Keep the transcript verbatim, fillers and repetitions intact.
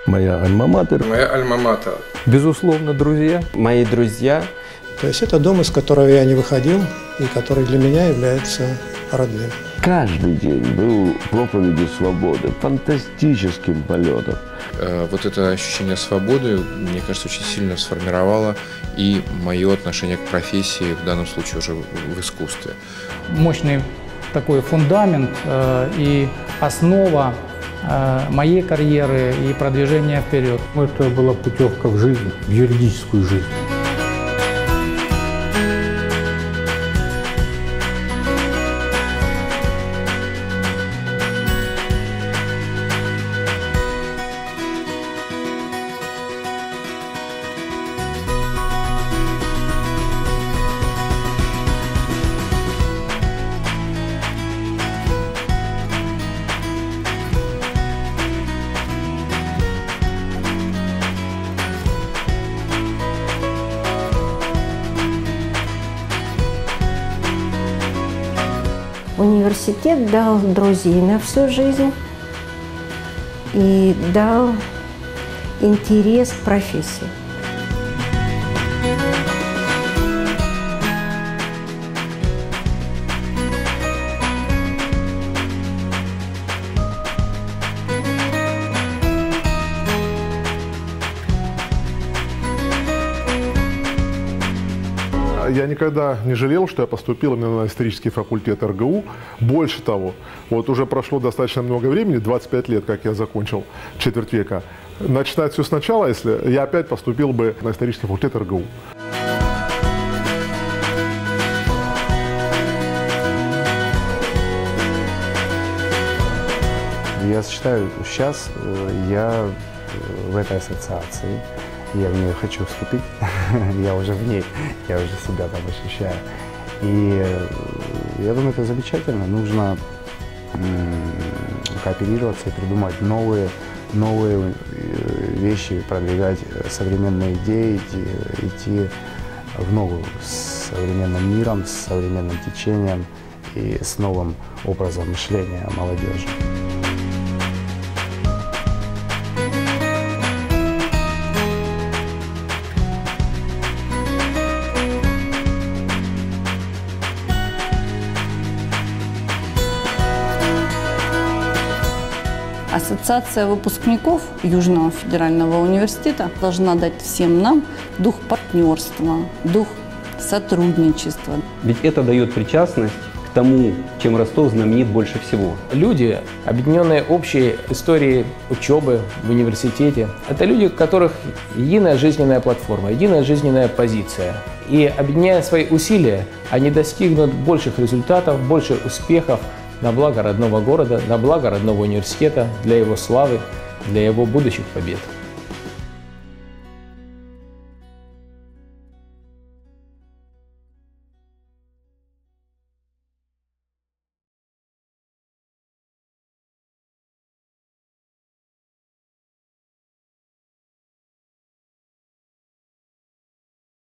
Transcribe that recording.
Моя альма-матер. Моя альма-матер. Безусловно, друзья. Мои друзья. То есть это дом, из которого я не выходил и который для меня является родным. Каждый день был проповедью свободы, фантастическим полетом. Вот это ощущение свободы, мне кажется, очень сильно сформировало и мое отношение к профессии, в данном случае уже в искусстве. Мощный такой фундамент э, и основа э, моей карьеры и продвижения вперед. Это была путевка в жизнь, в юридическую жизнь. Университет дал друзей на всю жизнь и дал интерес к профессии. Я никогда не жалел, что я поступил именно на исторический факультет эр гэ у. Больше того, вот уже прошло достаточно много времени, двадцать пять лет, как я закончил, четверть века. Начинать все сначала, если я опять поступил бы на исторический факультет эр гэ у. Я считаю, сейчас я в этой ассоциации. Я в нее хочу вступить, я уже в ней, я уже себя там ощущаю. И я думаю, это замечательно. Нужно кооперироваться и придумать новые, новые вещи, продвигать современные идеи, идти, идти в ногу с современным миром, с современным течением и с новым образом мышления молодежи. Ассоциация выпускников Южного федерального университета должна дать всем нам дух партнерства, дух сотрудничества. Ведь это дает причастность к тому, чем Ростов знаменит больше всего. Люди, объединенные общей историей учебы в университете, это люди, у которых единая жизненная платформа, единая жизненная позиция. И объединяя свои усилия, они достигнут больших результатов, больших успехов, на благо родного города, на благо родного университета, для его славы, для его будущих побед.